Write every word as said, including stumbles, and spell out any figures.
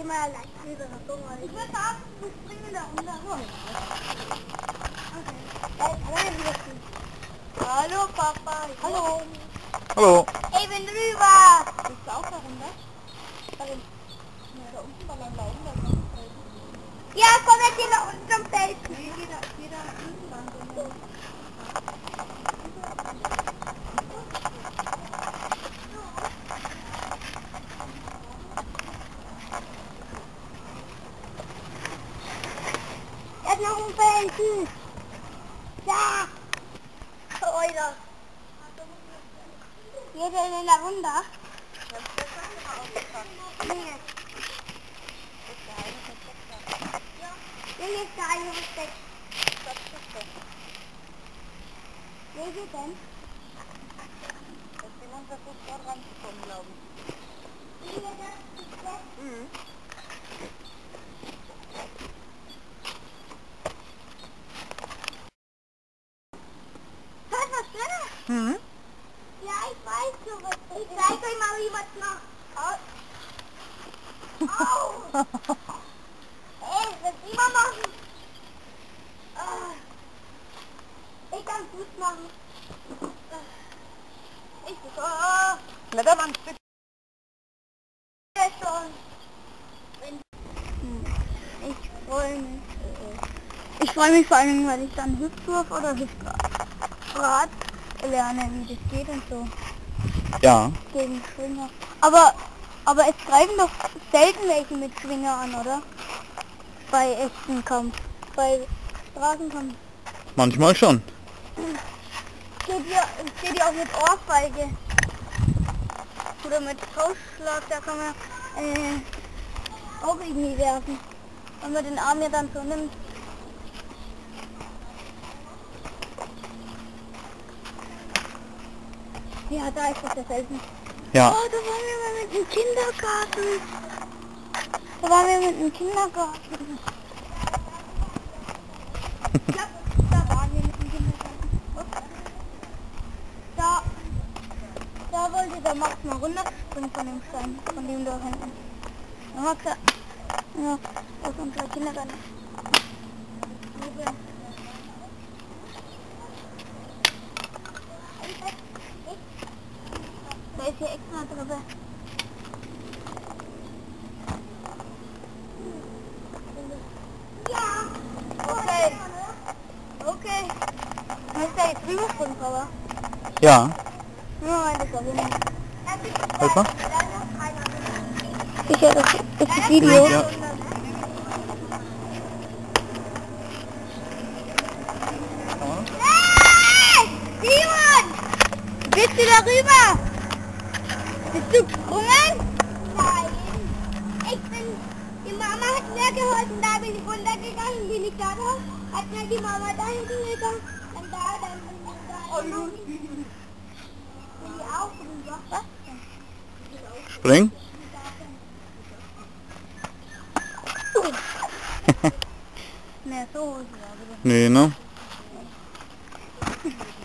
mal leicht andere. Guck mal. Ich würde sagen, wir springen da runter. Okay. Allein wieder. Hallo Papa. Hallo. Hallo. Ich bin drüber. Bist du auch da runter? Warum? Ja, da unten war lang laufen, da kann ich helfen. Ja, komm jetzt hier nach unten zum Feld. Nee, geh da, geh da hinten lang. Jetzt noch ein Felsen. Ja. Alter. Geht der denn da runter? Nee. Hier ist der eine Versteck. Wer geht denn? Das ist jemand versucht, dort ranzukommen, glaube ich. Mhm. Da ist was drin? Mhm. Ja, ich weiß so was. Ich zeig euch mal, wie was noch. Au! Ey, was immer machen? Ah. Ich kann Fuß machen. Ich oh. Blätterwandstück. Schon. Ich freue mich. Ich freue mich vor allem, weil ich dann Hüftwurf oder Hüftrad lerne, wie das geht und so. Ja. Gegen Schwinger. Aber, aber es greifen doch selten welche mit Schwinger an, oder? Bei echten Kampf. Bei Straßenkampf. Manchmal schon. Geht ja, geht ja auch mit Ohrfeige. Oder mit Faustschlag, da kann man äh, auch irgendwie werfen. Wenn man den Arm ja dann so nimmt. Ja, da ist das ja selten. Ja. Oh, da waren wir mal mit dem Kindergarten. Da waren wir mit dem Kindergarten. Ja, da waren wir mit dem Kindergarten. Da, da wollte der Max mal runterspringen von dem Stein, von dem da hinten. Der Max, ja, das ist unser Kindergarten. Da ist hier extra drüber. Ja. Okay. Okay. Ist da jetzt drüber springen, Papa? Ja. Ja, das ist auch nicht. Halt mal. Sicher, das ist das Video. Ja. Hey! Simon! Bist du darüber? Bist du gesprungen? Nein. Ich bin... Die Mama hat mir geholfen, da bin ich runtergegangen, bin ich da drauf. Hat mir die Mama da hinten gegangen. Und da, dann bin ich da. Oh, bin ich auch rüber. Was? Spring. Ne, so. Nee, ne?